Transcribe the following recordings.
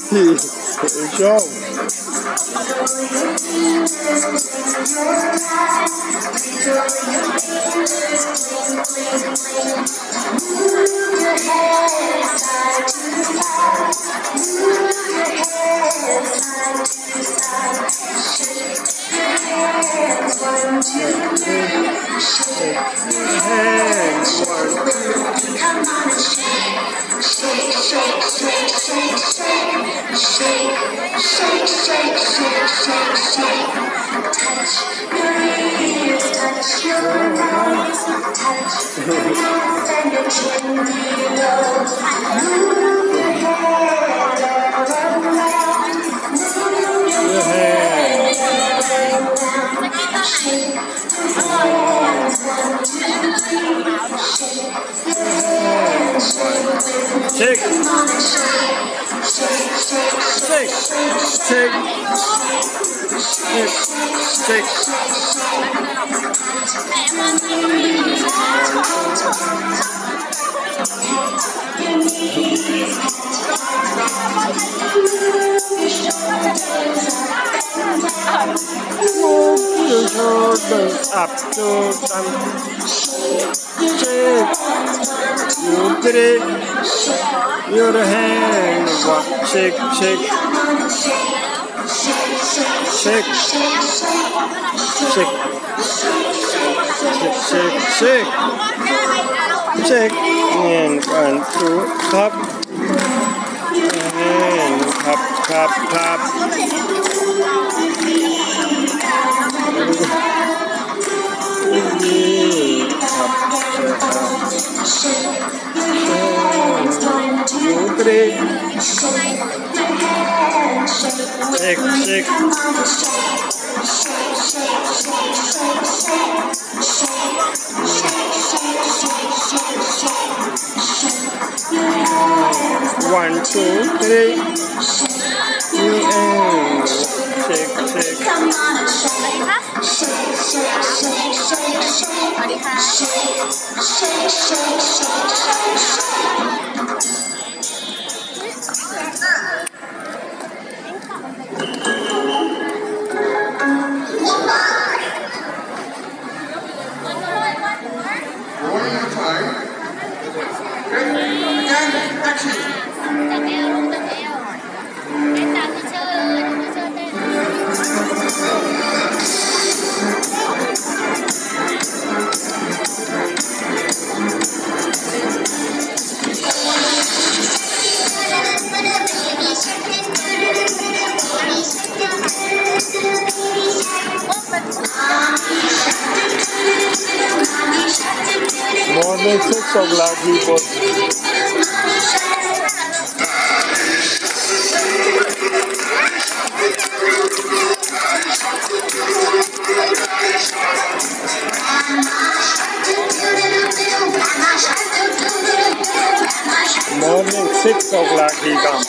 Show. Up to shake. You three. Your hand. Shake, shake. Shake. Shake. Shake, shake. Shake. And 1, 2, tap. And tap, tap, tap. Shake, shake. 1, 2, 3. And shake, shake. More than 6 o'clock people. Morning 6 o'clock he comes.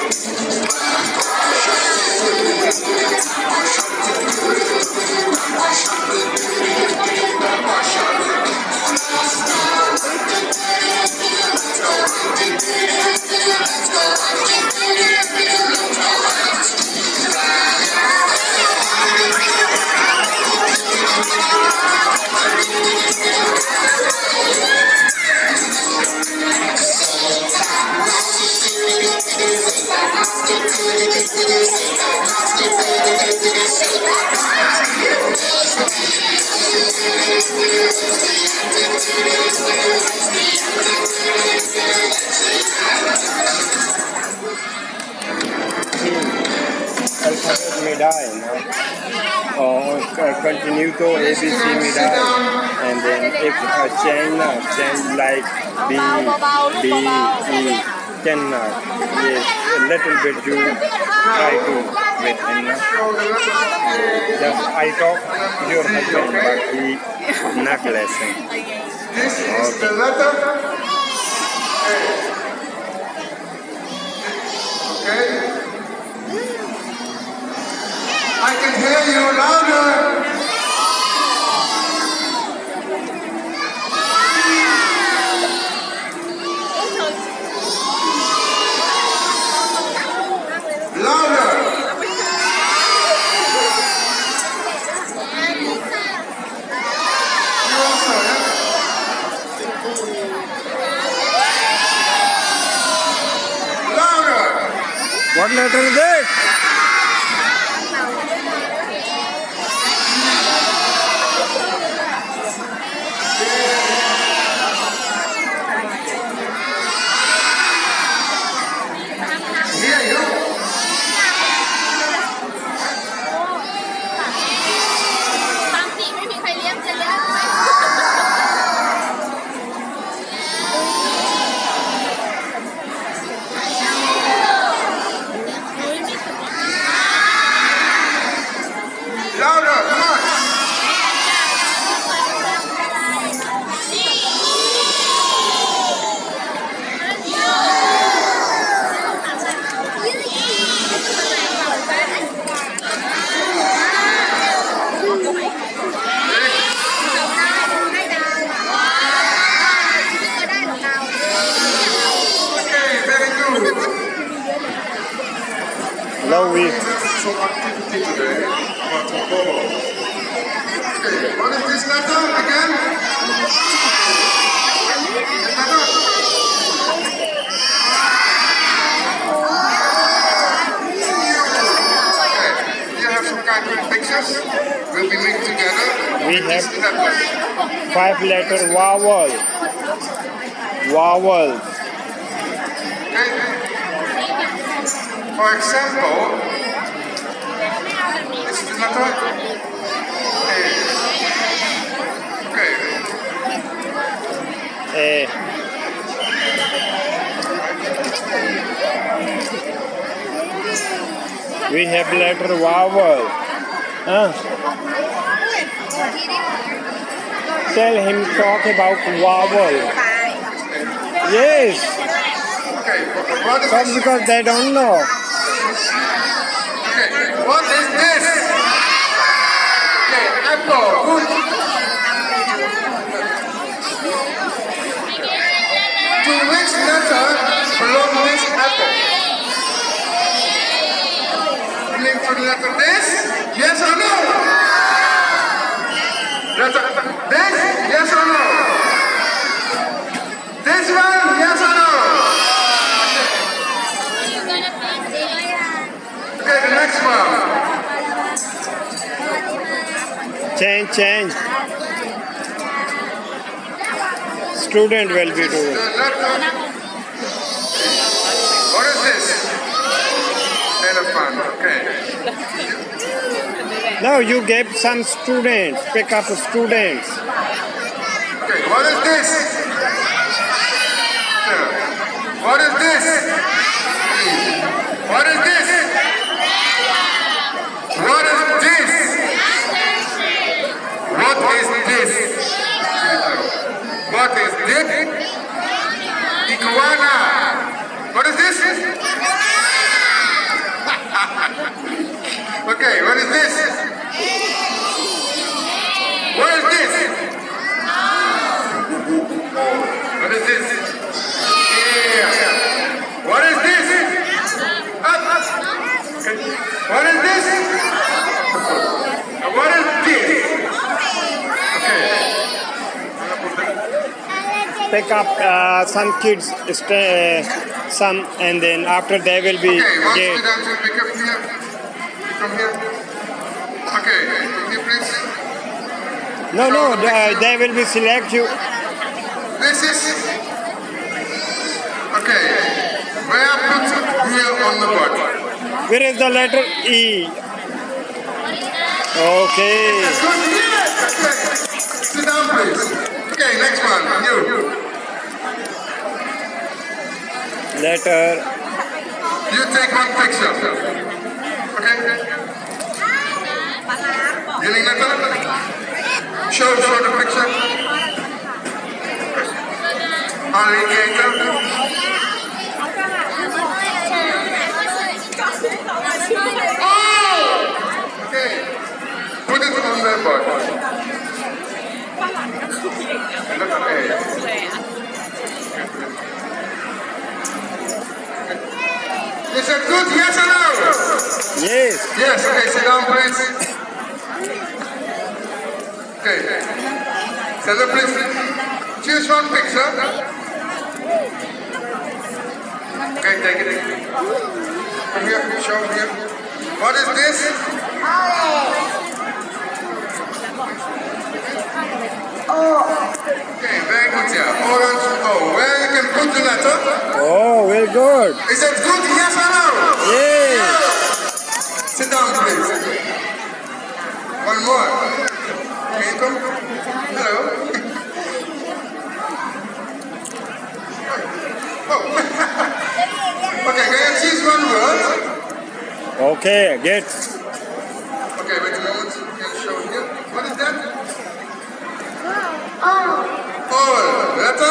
Alphabet में डाल और continue to ABC में डाल and then एक change like B D E cannot yes a little bit you try to with him just I talk your husband but he not listen. This is the letter A. Okay? I can hear you louder. What letter is it? Hello, we. Some activity today, but okay, what is this letter again? Okay, you have some kind of pictures. Will be linked together. We have 5-letter vowel. Vowels. Okay. For example, this is the letter A. Okay. A. We have letter vowel. Tell him talk about vowel. Yes. Okay. What is That's because they don't know. Okay. What is this? Okay. Apple. Good. To which letter belongs this apple? Link to the letter this? Yes or no? Letter this? Yes or no? This one? Yes or no? Okay, the next one. Change. Student will be doing. What is this? Elephant, okay. No, you gave some students. Pick up students. Okay, what is this? What is this? What is this? What is this? What is this? What is this? Iguana. What is this? Okay, what is this? What is this? What is this? Yeah. What is this? Up. Okay. What is this? What is this? Okay. Pick up some kids, some, and then after they will be. Okay, one student will pick up here. Come here. Okay, can you please? No, they will be select you. This is. Okay. Where put here on the board? Where is the letter E? Okay. Sit down, please. Okay, next one. You. Letter. You take one picture. Okay. Getting letter? Show the picture. Alligator. Oh! Okay. Put it on the board. Letter A. Is it good? Yes or no? Yes. Yes. Okay, sit down, please. Okay. Stella, please. Choose one picture. Okay, take it. Come here, show here. What is this? Okay, very good, yeah. Orange O. Where you can put the letter? Oh, very good. Is that good? Yes or no? Yay! Sit down, please. One more. Can you come? Hello. Oh. Okay, can you choose one word? Okay, get. Okay, wait a moment. Can you show here? What is that? All. Letter?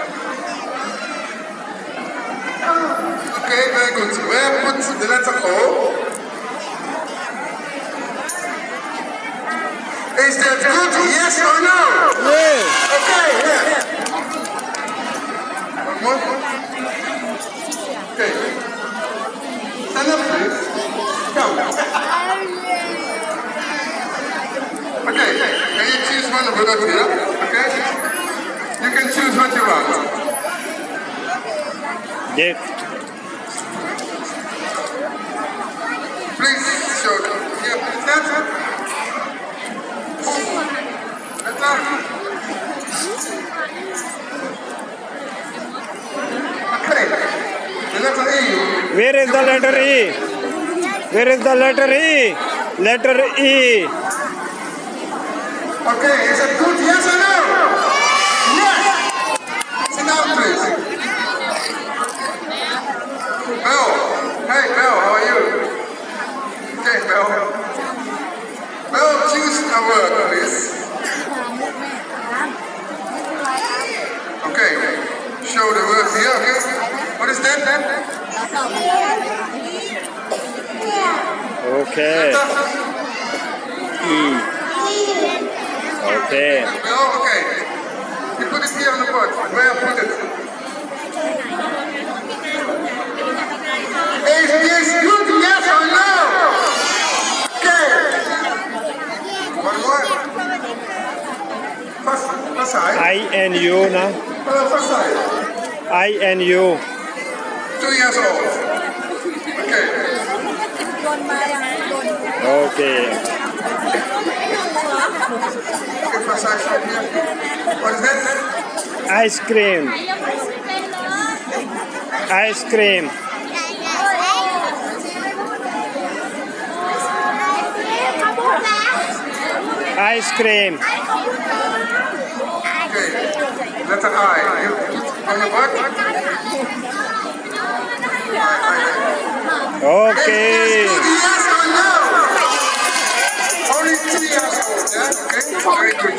Okay, very good. Where put the letter O? Is that good? Yes or no? Yay! Okay, yeah. One more. Okay. Stand up, please. Come. Okay, can you choose one of the here? Okay? You can choose what you want. Get. Please show them. Here, stand. Okay. The letter E. Where is the letter E? Where is the letter E? Letter E. Okay, is it good? Yes or no? Yes. Sit down, please. Bill. Hey, Bill, how are you? Okay, Bill. Bill, choose a word, please. Okay, show the word here, okay? What is that? Okay. E. Okay. Bill, okay. You put it here on the board. Where put it? Is this good? Yes or no? Okay. One more. First side. I and you, na? First side. I and you. 2 years old. Okay. Okay. Okay, first side from here. What is that? Ice cream. Ice cream. Ice cream. Okay. Letter I. You on the board? Okay. Yes or no? Only 2 years old, yeah? Okay. Very good.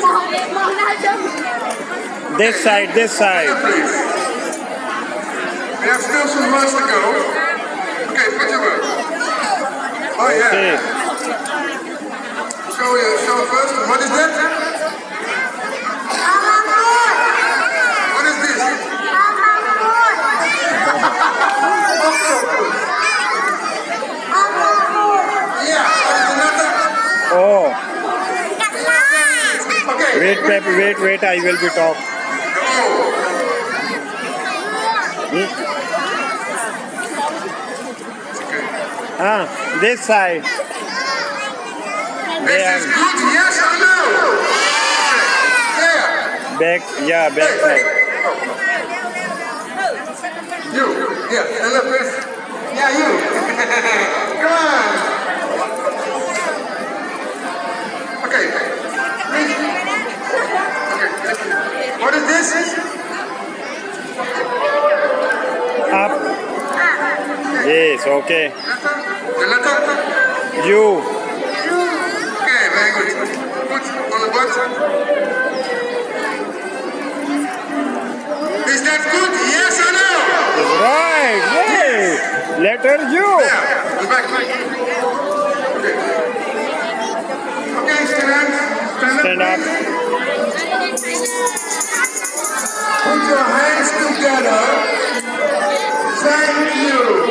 This side, this side. Please. We have still some words to go. Okay, put your word. Oh yeah. Okay. Show first. What is that? What is this? Yeah. What is another? Oh. Okay. Wait, wait. I will be talk. Ah, this side. Is this good? Yes or no? Yeah. Back, yeah, back side. You. Yeah. Stand up, please. Yeah, you. Come on. Okay. Please. Okay. What is this? Up. Yes, okay. The letter? You. Okay, very good. Put on the button. Is that good? Yes or no? That's right. Yay. Letter U. Yeah, the back. Okay. Okay, students. Stand up. Put your hands together. Thank you.